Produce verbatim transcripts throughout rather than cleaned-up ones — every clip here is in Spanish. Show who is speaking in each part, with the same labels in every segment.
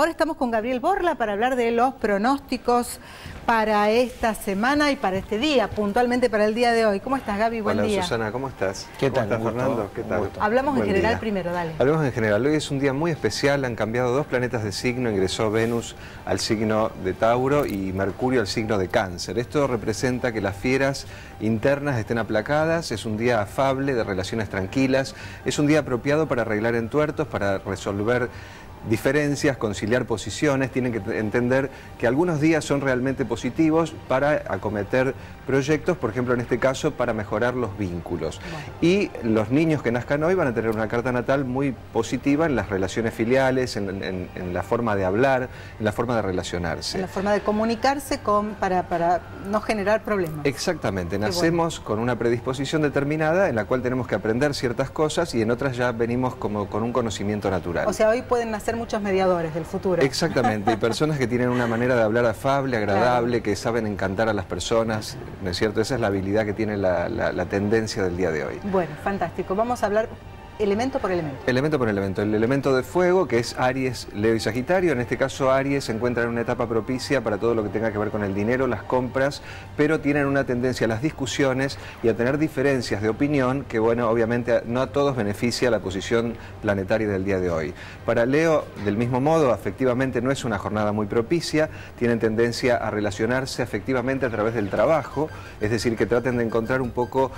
Speaker 1: Ahora estamos con Gabriel Borla para hablar de los pronósticos para esta semana y para este día, puntualmente para el día de hoy. ¿Cómo estás, Gaby? Buen
Speaker 2: Hola,
Speaker 1: día.
Speaker 2: Susana, ¿cómo estás?
Speaker 3: ¿Qué tal?
Speaker 2: ¿Cómo estás, Fernando? ¿Qué tal?
Speaker 1: Hablamos
Speaker 2: Buen
Speaker 1: en general
Speaker 2: día.
Speaker 1: primero, dale.
Speaker 2: Hablemos en general. Hoy es un día muy especial, han cambiado dos planetas de signo, ingresó Venus al signo de Tauro y Mercurio al signo de Cáncer. Esto representa que las fieras internas estén aplacadas, es un día afable, de relaciones tranquilas, es un día apropiado para arreglar entuertos, para resolver diferencias, conciliar posiciones. Tienen que entender que algunos días son realmente positivos para acometer proyectos, por ejemplo en este caso para mejorar los vínculos. Bueno. Y los niños que nazcan hoy van a tener una carta natal muy positiva en las relaciones filiales, en, en, en la forma de hablar, en la forma de relacionarse.
Speaker 1: En la forma de comunicarse con, para, para no generar problemas.
Speaker 2: Exactamente,
Speaker 1: Qué
Speaker 2: nacemos
Speaker 1: bueno.
Speaker 2: con una predisposición determinada en la cual tenemos que aprender ciertas cosas y en otras ya venimos como con un conocimiento natural.
Speaker 1: O sea, hoy pueden nacer muchos mediadores del futuro.
Speaker 2: Exactamente, y personas que tienen una manera de hablar afable, agradable, claro, que saben encantar a las personas, ¿no es cierto? Esa es la habilidad que tiene la, la, la tendencia del día de hoy.
Speaker 1: Bueno, fantástico. Vamos a hablar elemento por elemento.
Speaker 2: Elemento por elemento. El elemento de fuego, que es Aries, Leo y Sagitario. En este caso Aries se encuentra en una etapa propicia para todo lo que tenga que ver con el dinero, las compras, pero tienen una tendencia a las discusiones y a tener diferencias de opinión que, bueno, obviamente no a todos beneficia la posición planetaria del día de hoy. Para Leo, del mismo modo, afectivamente no es una jornada muy propicia, tienen tendencia a relacionarse afectivamente a través del trabajo, es decir, que traten de encontrar un poco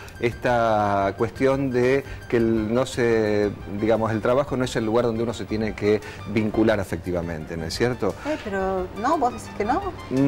Speaker 2: esta cuestión de que el, no se digamos, el trabajo no es el lugar donde uno se tiene que vincular afectivamente, ¿no es cierto?
Speaker 1: Eh, pero no, vos decís que no.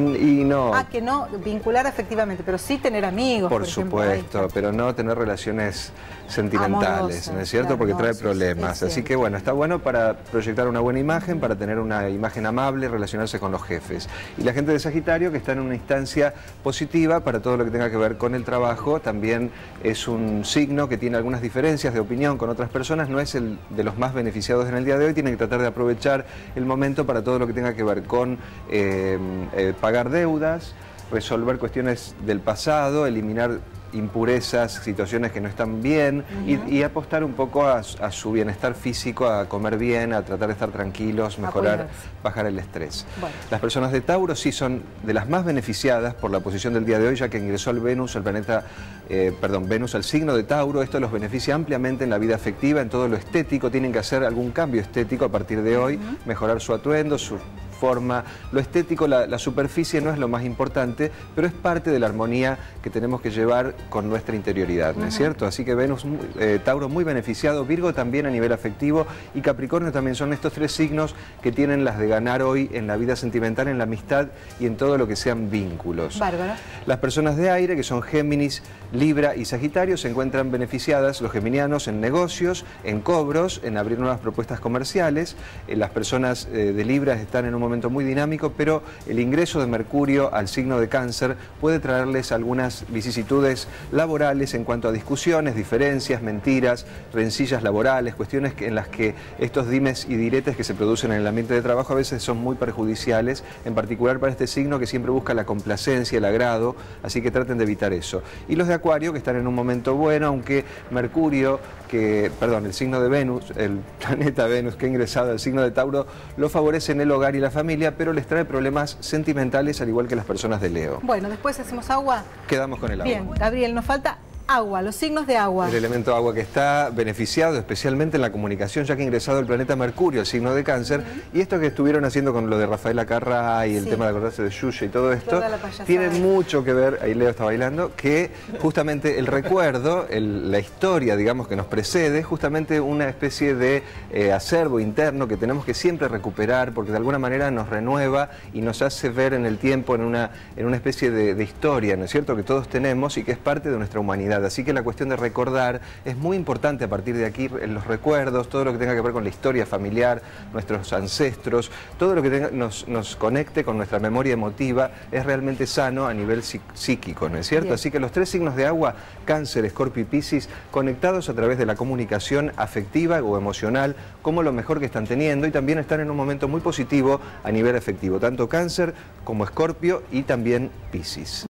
Speaker 2: Y no.
Speaker 1: Ah, que no, vincular afectivamente, pero sí tener amigos, por,
Speaker 2: por
Speaker 1: ejemplo,
Speaker 2: supuesto, pero no tener relaciones sentimentales,
Speaker 1: amorosas,
Speaker 2: ¿no es cierto?
Speaker 1: claro,
Speaker 2: porque
Speaker 1: no,
Speaker 2: trae
Speaker 1: sí,
Speaker 2: problemas.
Speaker 1: sí,
Speaker 2: Así
Speaker 1: cierto.
Speaker 2: que bueno, está bueno para proyectar una buena imagen, para tener una imagen amable, relacionarse con los jefes. Y la gente de Sagitario, que está en una instancia positiva para todo lo que tenga que ver con el trabajo, también es un signo que tiene algunas diferencias de opinión con otras personas, no es el de los más beneficiados en el día de hoy, tienen que tratar de aprovechar el momento para todo lo que tenga que ver con eh, eh, pagar deudas, resolver cuestiones del pasado, eliminar impurezas, situaciones que no están bien, uh-huh. y, y apostar un poco a, a su bienestar físico, a comer bien, a tratar de estar tranquilos, mejorar, bajar el estrés. Bueno. Las personas de Tauro sí son de las más beneficiadas por la posición del día de hoy, ya que ingresó al Venus, el planeta, eh, perdón, Venus al signo de Tauro. Esto los beneficia ampliamente en la vida afectiva, en todo lo estético. Tienen que hacer algún cambio estético a partir de hoy, uh-huh. mejorar su atuendo, su forma, lo estético, la, la superficie no es lo más importante, pero es parte de la armonía que tenemos que llevar con nuestra interioridad, ¿no es cierto? Así que Venus, eh, Tauro muy beneficiado, Virgo también a nivel afectivo y Capricornio también. Son estos tres signos que tienen las de ganar hoy en la vida sentimental, en la amistad y en todo lo que sean vínculos.
Speaker 1: Bárbaro. Las
Speaker 2: personas de aire, que son Géminis, Libra y Sagitario, se encuentran beneficiadas, los geminianos, en negocios, en cobros, en abrir nuevas propuestas comerciales. Eh, las personas eh, de Libra están en un momento muy dinámico, pero el ingreso de Mercurio al signo de Cáncer puede traerles algunas vicisitudes laborales en cuanto a discusiones, diferencias, mentiras, rencillas laborales, cuestiones que, en las que estos dimes y diretes que se producen en el ambiente de trabajo a veces son muy perjudiciales, en particular para este signo que siempre busca la complacencia, el agrado, así que traten de evitar eso. Y los de Acuario, que están en un momento bueno, aunque Mercurio, que, perdón, el signo de Venus, el planeta Venus que ha ingresado al signo de Tauro, lo favorece en el hogar y la familia, pero les trae problemas sentimentales al igual que las personas de Leo.
Speaker 1: Bueno, después hacemos agua.
Speaker 2: Quedamos con el agua.
Speaker 1: Bien, Gabriel, nos falta agua, los signos de agua.
Speaker 2: El elemento agua que está beneficiado especialmente en la comunicación, ya que ha ingresado el planeta Mercurio, el signo de Cáncer, uh-huh. y esto que estuvieron haciendo con lo de Rafaela Carrá y el sí. tema de acordarse de Yuya y todo esto, tiene mucho que ver, ahí Leo está bailando, que justamente el recuerdo, el, la historia, digamos, que nos precede, justamente una especie de eh, acervo interno que tenemos que siempre recuperar, porque de alguna manera nos renueva y nos hace ver en el tiempo, en una, en una especie de, de historia, ¿no es cierto?, que todos tenemos y que es parte de nuestra humanidad. Así que la cuestión de recordar es muy importante a partir de aquí, en los recuerdos, todo lo que tenga que ver con la historia familiar, nuestros ancestros, todo lo que tenga, nos, nos conecte con nuestra memoria emotiva es realmente sano a nivel psíquico, ¿no es cierto? Bien. Así que los tres signos de agua, Cáncer, Escorpio y Piscis, conectados a través de la comunicación afectiva o emocional, como lo mejor que están teniendo, y también están en un momento muy positivo a nivel afectivo, tanto Cáncer como Escorpio y también Piscis.